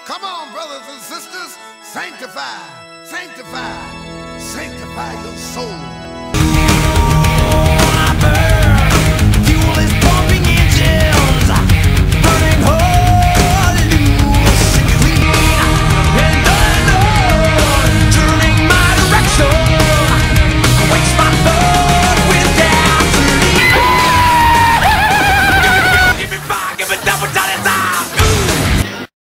Come on, brothers and sisters, sanctify, sanctify, sanctify your soul.